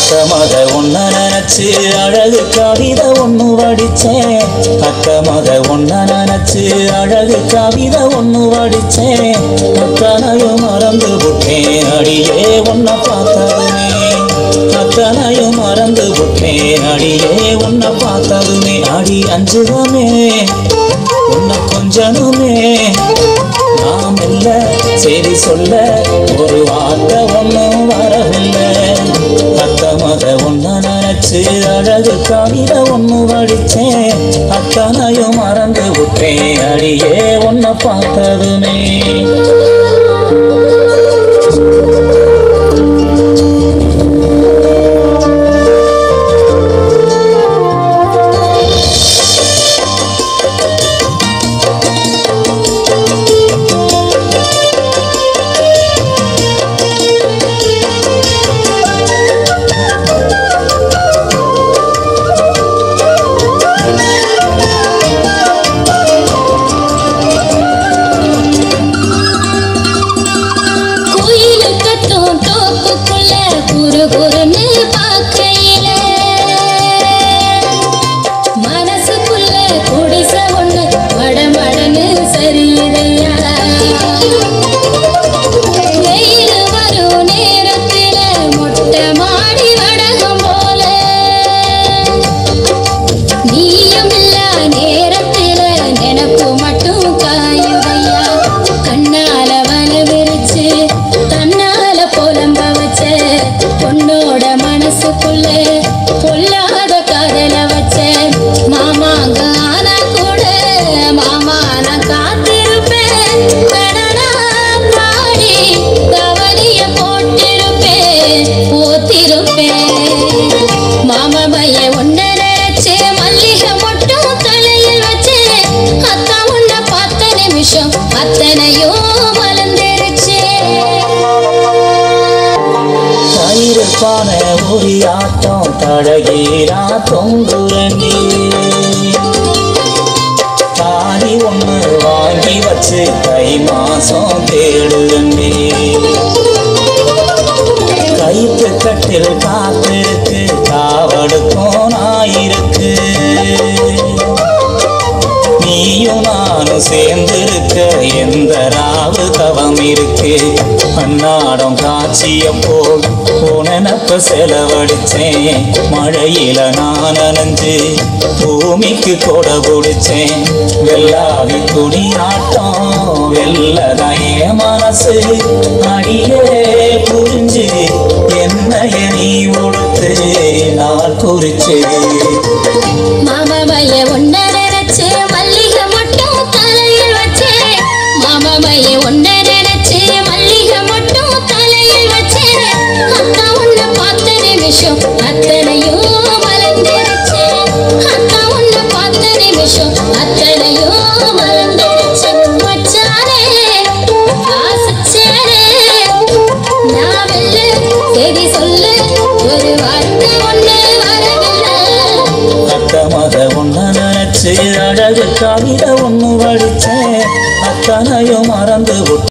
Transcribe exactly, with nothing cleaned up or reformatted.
அத்த மக ஒன்ன நினைச்சு அழகு கவிதை ஒண்ணு வடிச்சேன். அத்த மக ஒன்ன நினைச்சு அழகு கவிதை ஒண்ணு வடிச்சேன். அத்தனையும் மறந்து விட்டேன் அடியே உன்னை பார்த்ததுமே. அத்தனையும் மறந்து விட்டேன் அடியே உன்னை பார்த்ததுமே. அடி அஞ்சுதமே உன்னை கொஞ்சனுமே. நாம் இல்ல சரி சொல்ல ஒரு வார்த்தை ஒன்னும் வரவில்லை. அத்த மக ஒன்ன நினைச்சு அழகு கவிதை ஒண்ணு வடிச்சேன். அத்தனையும் மறந்து விட்டேன் அடியே உன்னை பார்த்ததுமே. ஒரு ஆட்டம் தடகீரா தொங்குரண்டி தாலி ஒண்ணு வாங்கி வச்சு தை மாசம் தேடுரண்டி. கைத்து கட்டில் காத்திருக்கு காவடுக்கும் நாயிருக்கு. நீயும் நானும் சேர்ந்திருக்க எந்த ராவு தவம் இருக்கு. அன்னாடம் காட்சிய போல் உனப்ப செலவடிச்சேன். மழையில நான் நனைஞ்சு பூமிக்கு கொடை பிடிச்சேன். வெள்ளாவி துணி ஆட்டம் வெள்ளதைய மனசு அடியே புரிஞ்சு என்னைய நீ உடுத்து நாள் குறிச்சு. மாமமைய ஒன்ன நினைச்சு மல்லிகை மட்டும் தலையில் வச்சே. மாமமைய ஒன்ன நினைச்சு மல்லிகை மட்டும் தலையில் வச்சே. அத்தா உன்னை பார்த்த நிமிஷம் அத்தனையும் மலர்ந்துருச்சு. அத்தா உன்னை பார்த்த நிமிஷம் அத்தனையும் மலர்ந்துருச்சு. மச்சானே ஆசைச்சேனே நான் வெல்ல சரி சொல்ல ஒரு வார்த்தை ஒண்ணு வரவில்லை. அத்த மக ஒன்ன நினைச்சு அழகு கவிதை ஒண்ணு வடிச்சேன். அத்தனையும் மறந்து